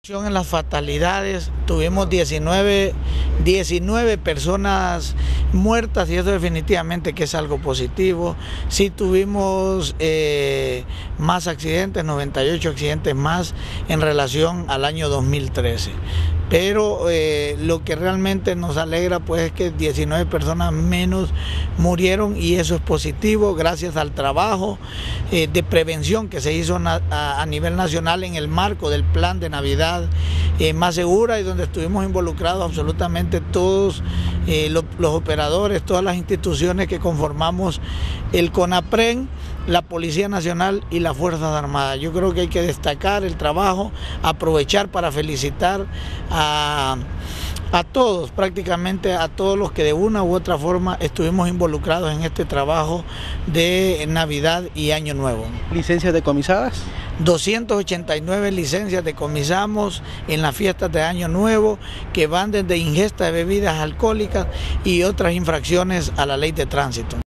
En las fatalidades tuvimos 19 personas muertas y eso definitivamente que es algo positivo. Sí tuvimos más accidentes, 98 accidentes más en relación al año 2013. Pero lo que realmente nos alegra pues es que 19 personas menos murieron y eso es positivo gracias al trabajo de prevención que se hizo a nivel nacional en el marco del plan de Navidad más segura y donde estuvimos involucrados absolutamente todos los operadores, todas las instituciones que conformamos el CONAPREN, la Policía Nacional y las Fuerzas Armadas. Yo creo que hay que destacar el trabajo, aprovechar para felicitar a todos, prácticamente a todos los que de una u otra forma estuvimos involucrados en este trabajo de Navidad y Año Nuevo. ¿Licencias decomisadas? 289 licencias decomisamos en las fiestas de Año Nuevo que van desde ingesta de bebidas alcohólicas y otras infracciones a la ley de tránsito.